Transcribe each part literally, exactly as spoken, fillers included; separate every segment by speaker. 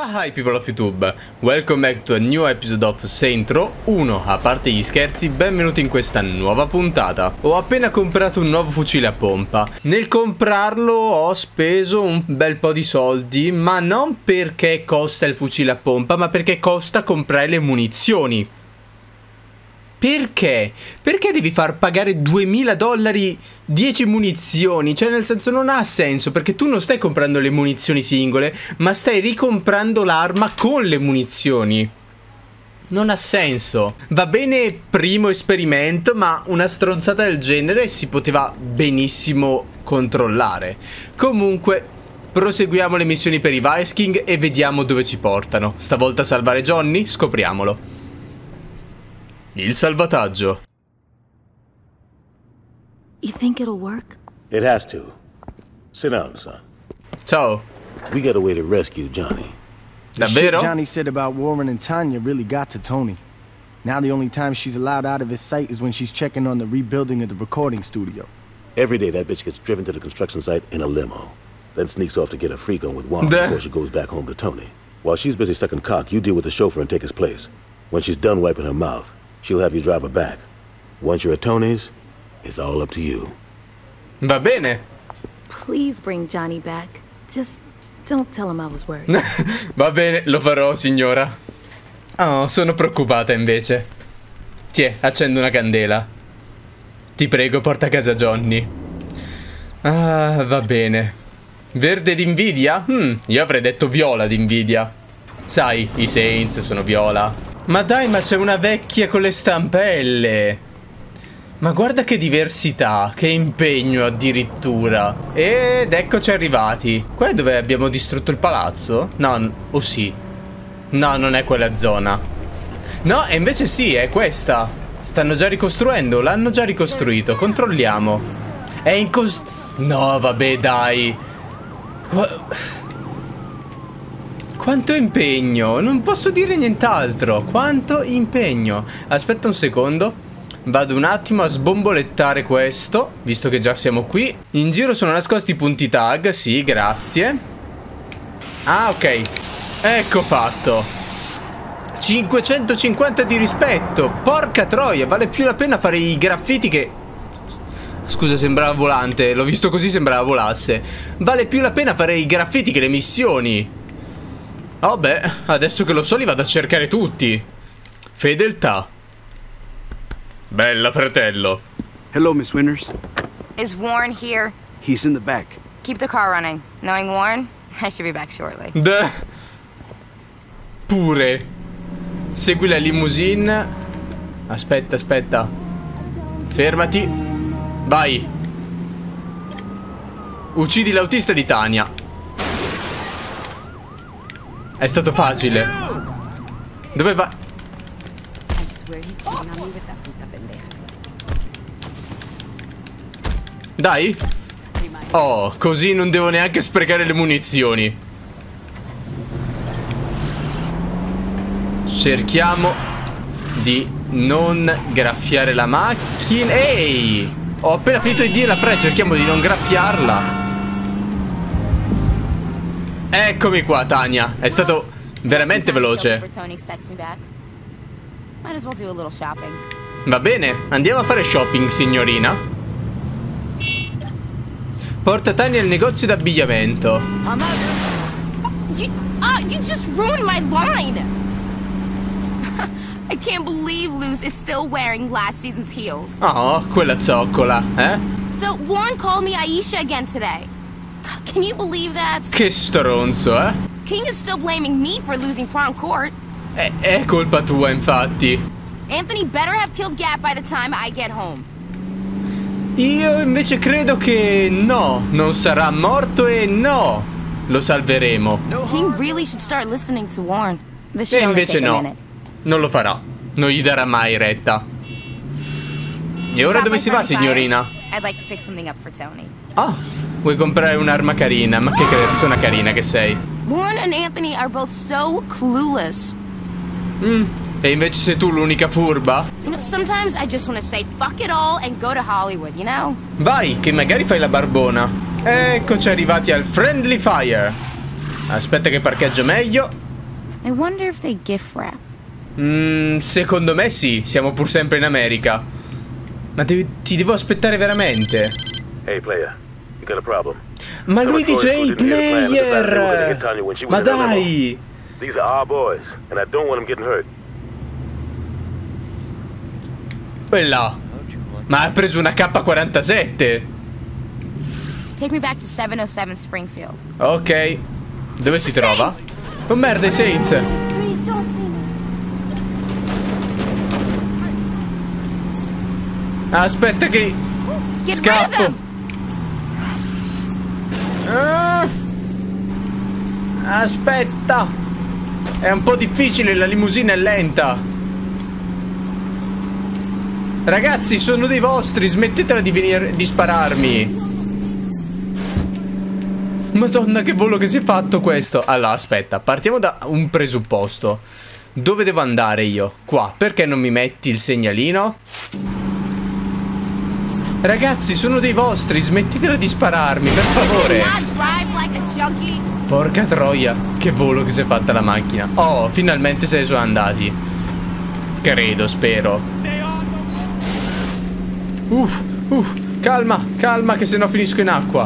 Speaker 1: Ah, hi people of YouTube, welcome back to a new episode of Saints Row uno. A parte gli scherzi, benvenuti in questa nuova puntata. Ho appena comprato un nuovo fucile a pompa. Nel comprarlo ho speso un bel po' di soldi, ma non perché costa il fucile a pompa, ma perché costa comprare le munizioni. Perché? Perché devi far pagare duemila dollari dieci munizioni? Cioè, nel senso, non ha senso, perché tu non stai comprando le munizioni singole, ma stai ricomprando l'arma con le munizioni. Non ha senso. Va bene primo esperimento, ma una stronzata del genere si poteva benissimo controllare. Comunque, proseguiamo le missioni per i Vice King e vediamo dove ci portano. Stavolta salvare Johnny? Scopriamolo. Il salvataggio.
Speaker 2: You think it'll work?
Speaker 3: It has to. Sit down, son.
Speaker 1: Ciao.
Speaker 3: We got a way to rescue Johnny.
Speaker 4: The shit
Speaker 1: Davvero?
Speaker 4: Johnny said about Warren and Tanya really got to Tony. Now the only time she's allowed out of his sight is when she's checking on the rebuilding of the recording studio.
Speaker 3: Every day that bitch gets driven to the construction site in a limo, then sneaks off to get a freak on with Warren
Speaker 1: Duh.
Speaker 3: before she goes back home to Tony. While she's busy sucking cock, you deal with the chauffeur and take his place. When she's done wiping her mouth, she'll have you drive her back. Once you're at Tony's, it's all up to you.
Speaker 1: Va bene.
Speaker 2: Please bring Johnny back. Just don't tell him I was worried.
Speaker 1: Va bene, lo farò, signora. Oh, sono preoccupata invece. Tiè, accendo una candela. Ti prego, porta a casa Johnny. Ah, va bene. Verde d'invidia? Hmm, io avrei detto viola d'invidia. Sai, i Saints sono viola. Ma dai, ma c'è una vecchia con le stampelle. Ma guarda che diversità, che impegno addirittura. Ed eccoci arrivati. Qua è dove abbiamo distrutto il palazzo? No, o sì. No, non è quella zona. No, e invece sì, è questa. Stanno già ricostruendo, l'hanno già ricostruito. Controlliamo. È in cos... No, vabbè, dai. Qua... Quanto impegno, non posso dire nient'altro. Quanto impegno. Aspetta un secondo. Vado un attimo a sbombolettare questo, visto che già siamo qui. In giro sono nascosti i punti tag. Sì, grazie. Ah, ok. Ecco fatto. cinquecentocinquanta di rispetto. Porca troia, vale più la pena fare i graffiti che... Scusa, sembrava volante. L'ho visto così, sembrava volasse. Vale più la pena fare i graffiti che le missioni. Oh beh, adesso che lo so li vado a cercare tutti. Fedeltà. Bella, fratello.
Speaker 5: Hello, Miss Winters.
Speaker 6: Is Warren here?
Speaker 5: He's in the back.
Speaker 6: Keep the car running. Knowing Warren, I should be back shortly.
Speaker 1: Duh. Pure. Segui la limousine. Aspetta, aspetta. Fermati. Vai. Uccidi l'autista di Tanya. È stato facile. Dove va? Dai. Oh, così non devo neanche sprecare le munizioni. Cerchiamo di non graffiare la macchina. Ehi! Ho appena finito di dire la frase, cerchiamo di non graffiarla. Eccomi qua, Tanya. È stato veramente veloce. Va bene, andiamo a fare shopping, signorina. Porta Tanya al negozio d'abbigliamento.
Speaker 6: You, uh, you just ruined my line! I can't believe Luz is still wearing last season's heels.
Speaker 1: Oh, quella zoccola, eh?
Speaker 6: So, Warren called me Aisha again today. Can you believe that?
Speaker 1: Che stronzo, eh?
Speaker 6: King is still blaming me for losing prom court.
Speaker 1: È, è colpa tua, infatti.
Speaker 6: Anthony better have killed Gap by the time I get home.
Speaker 1: Io invece credo che no, non sarà morto e no, lo salveremo.
Speaker 6: King really should start listening to Warren. This
Speaker 1: E
Speaker 6: should only
Speaker 1: invece
Speaker 6: take a
Speaker 1: no,
Speaker 6: minute.
Speaker 1: non lo farà, non gli darà mai retta. E ora
Speaker 6: Stop
Speaker 1: dove
Speaker 6: my
Speaker 1: si va,
Speaker 6: friendly fire.
Speaker 1: signorina?
Speaker 6: I'd like to pick something up for Tony.
Speaker 1: Ah, vuoi comprare un'arma carina? Ma che persona carina che sei.
Speaker 6: Warren and Anthony are both so clueless.
Speaker 1: Mm. E invece sei tu l'unica furba?
Speaker 6: You know, sometimes I just want to say fuck it all and go to Hollywood, you know?
Speaker 1: Vai, che magari fai la barbona. Eccoci arrivati al Friendly Fire. Aspetta che parcheggio meglio.
Speaker 6: I wonder if they gift wrap.
Speaker 1: Mm, secondo me sì, siamo pur sempre in America. Ma devi, ti devo aspettare veramente.
Speaker 3: Hey, player. You got a problem.
Speaker 1: Ma lui dice hey player. Ma dai.
Speaker 3: These are our boys, and I don't want them getting hurt.
Speaker 1: Quella. Ma ha preso una K quarantasette.
Speaker 6: Take me back to seven oh seven Springfield.
Speaker 1: Ok. Dove si trova? Oh merda, i Saints. Aspetta che
Speaker 6: Get
Speaker 1: scappo. Ah. Aspetta. È un po' difficile, la limousina è lenta. Ragazzi, sono dei vostri, smettetela di venire di spararmi. Madonna, che volo che si è fatto questo. Allora, aspetta, partiamo da un presupposto. Dove devo andare io? Qua. Perché non mi metti il segnalino? Ragazzi, sono dei vostri, smettetela di spararmi, per favore. Porca troia, che volo che si è fatta la macchina. Oh, finalmente se ne sono andati. Credo, spero. Uff, uff, calma, calma, che sennò finisco in acqua.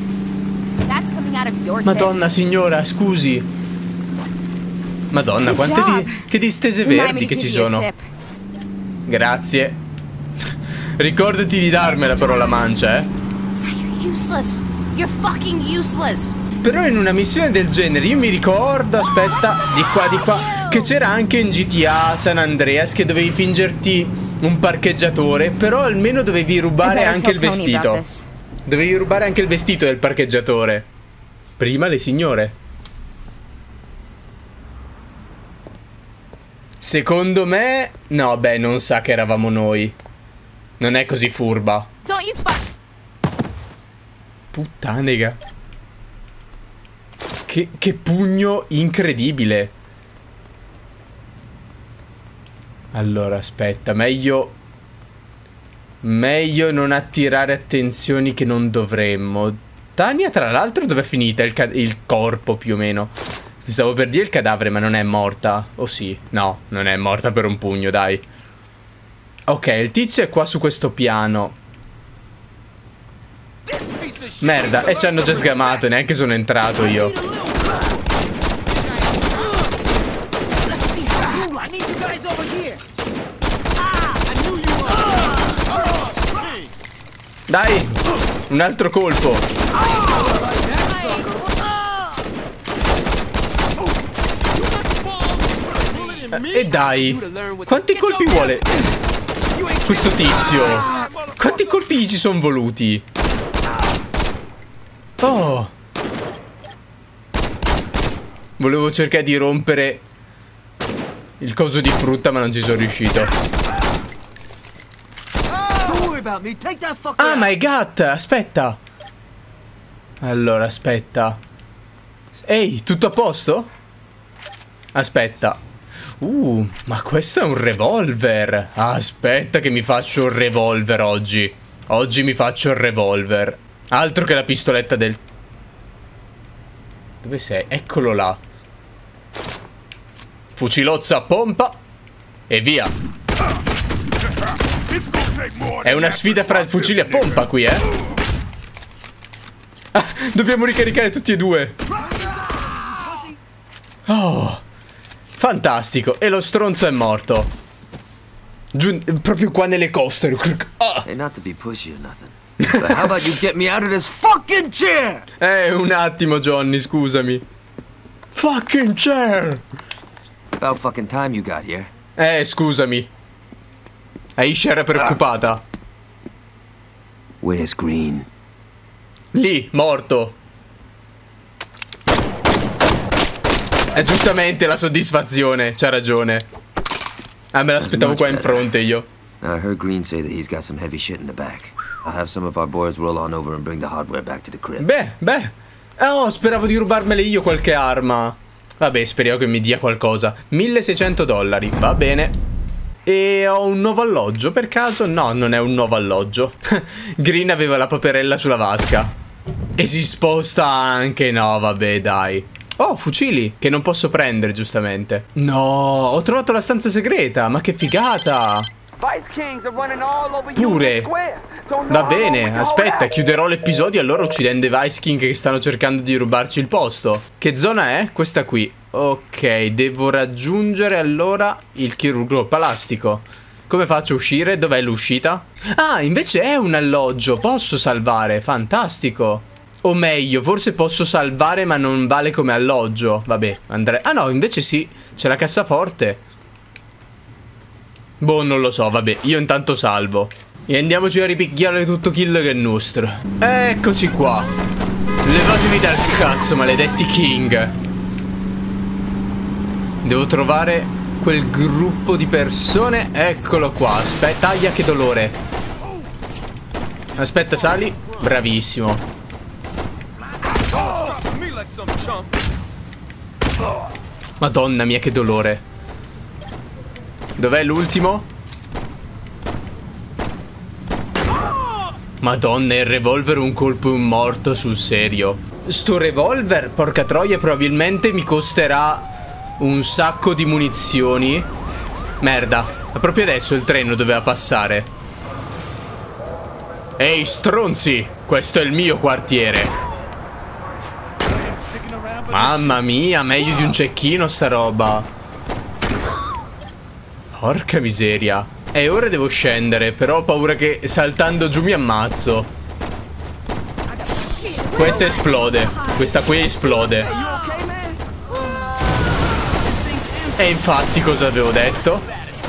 Speaker 1: Madonna signora, scusi. Madonna, quante di che distese verdi che ci sono. Grazie. Ricordati di darmela però la mancia, eh.
Speaker 6: You're useless. You're fucking useless.
Speaker 1: Però in una missione del genere io mi ricordo, aspetta, di qua di qua, che c'era anche in G T A San Andreas che dovevi fingerti un parcheggiatore, però almeno dovevi rubare anche il vestito. Dovevi rubare anche il vestito del parcheggiatore. Prima le signore. Secondo me... No, beh, non sa che eravamo noi. Non è così furba. Puttanega. Che, che pugno incredibile. Allora, aspetta, meglio... Meglio non attirare attenzioni che non dovremmo. Tania, tra l'altro, dov'è finita il, il corpo, più o meno? Stavo per dire il cadavere, ma non è morta. O sì? No, non è morta per un pugno, dai. Ok, il tizio è qua su questo piano. Merda, e ci hanno già sgamato, neanche sono entrato io. Dai, un altro colpo. E dai, quanti colpi vuole questo tizio? Quanti colpi ci sono voluti? Oh, volevo cercare di rompere il coso di frutta, ma non ci sono riuscito. Ah, my god, aspetta. Allora, aspetta. Ehi, tutto a posto? Aspetta. Uh, ma questo è un revolver. Aspetta che mi faccio un revolver oggi. Oggi mi faccio il revolver. Altro che la pistoletta del... Dove sei? Eccolo là. Fucilozza a pompa. E via. È una sfida fra fucili a pompa qui, eh. Ah, dobbiamo ricaricare tutti e due. Oh, fantastico. E lo stronzo è morto. Giù, proprio qua nelle coste. Ah. Eh, un attimo, Johnny, scusami. Fucking chair.
Speaker 7: About fucking time you got here.
Speaker 1: Eh, scusami. Aisha era preoccupata.
Speaker 7: Where's Green?
Speaker 1: Lì, morto. È giustamente la soddisfazione, c'ha ragione. Ah, me l'aspettavo qua in fronte io.
Speaker 7: I heard Green say that he's got some heavy shit in the back. I'll have some of our boys roll on over and bring the hardware back to the crib.
Speaker 1: Beh, beh. Oh, speravo di rubarmele io qualche arma. Vabbè, speriamo che mi dia qualcosa. milleseicento dollari, va bene. E ho un nuovo alloggio per caso? No, non è un nuovo alloggio. Green aveva la paperella sulla vasca. E si sposta anche. No, vabbè, dai. Oh, fucili, che non posso prendere, giustamente. No, ho trovato la stanza segreta, ma che figata! Pure. Va bene, aspetta, chiuderò l'episodio allora uccidendo i Vice King che stanno cercando di rubarci il posto. Che zona è? Questa qui. Ok, devo raggiungere allora il chirurgo palastico. Come faccio a uscire? Dov'è l'uscita? Ah, invece è un alloggio, posso salvare, fantastico. O meglio, forse posso salvare ma non vale come alloggio. Vabbè, andrei... Ah no, invece sì, c'è la cassaforte. Boh, non lo so, vabbè, io intanto salvo. E andiamoci a ripicchiare tutto kill che è nostro. Eccoci qua. Levatevi dal cazzo, maledetti King. Devo trovare quel gruppo di persone. Eccolo qua, aspetta, aia che dolore. Aspetta, sali. Bravissimo. Madonna mia che dolore. Dov'è l'ultimo? Madonna, il revolver un colpo e un morto, sul serio. Sto revolver, porca troia, probabilmente mi costerà un sacco di munizioni. Merda, ma proprio adesso il treno doveva passare. Ehi stronzi, questo è il mio quartiere. Mamma mia, meglio di un cecchino sta roba. Porca miseria. E ora devo scendere, però ho paura che saltando giù mi ammazzo. Questa esplode. Questa qui esplode. E infatti cosa avevo detto?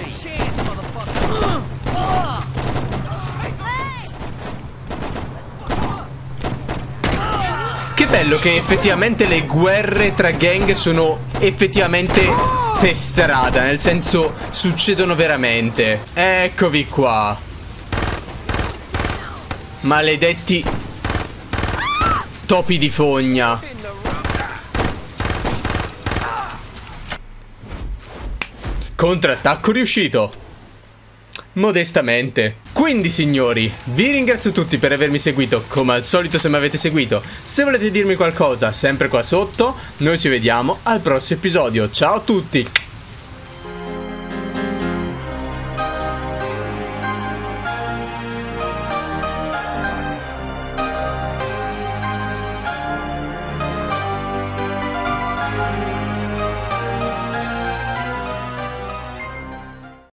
Speaker 1: Che bello che effettivamente le guerre tra gang sono effettivamente per strada, nel senso succedono veramente. Eccovi qua. Maledetti topi di fogna. Contrattacco riuscito. Modestamente. Quindi signori, vi ringrazio tutti per avermi seguito. Come al solito, se mi avete seguito, se volete dirmi qualcosa, sempre qua sotto. Noi ci vediamo al prossimo episodio. Ciao a tutti.